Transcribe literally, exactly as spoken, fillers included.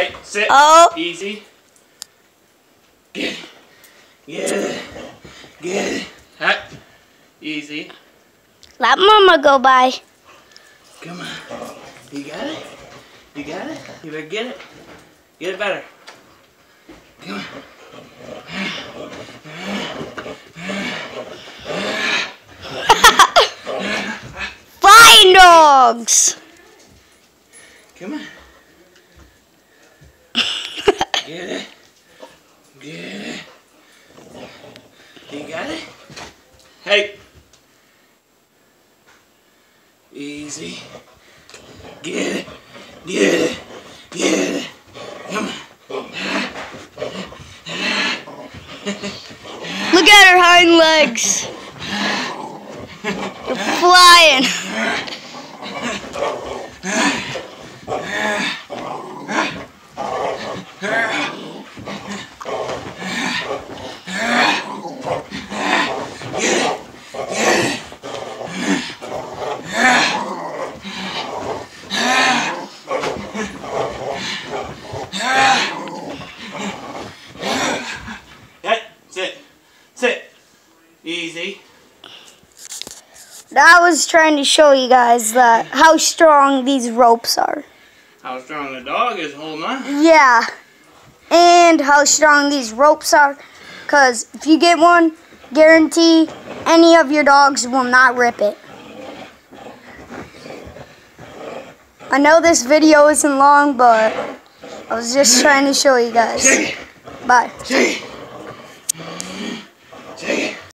Hey, sit. Oh. Easy. Get it. Get it. Get it. Hey. Easy. Let Mama go by. Come on. You got it? You got it? You better get it. Get it better. Come on. Flying dogs. Come on. Get it. Get it. You got it? Hey. Easy. Get it. Get it. Get it. Come on. Look at her hind legs. They're flying. Hey, sit. Sit. Easy. I was trying to show you guys that how strong these ropes are. How strong the dog is holding on. Yeah. And how strong these ropes are. Because if you get one, guarantee any of your dogs will not rip it. I know this video isn't long, but I was just trying to show you guys. Bye.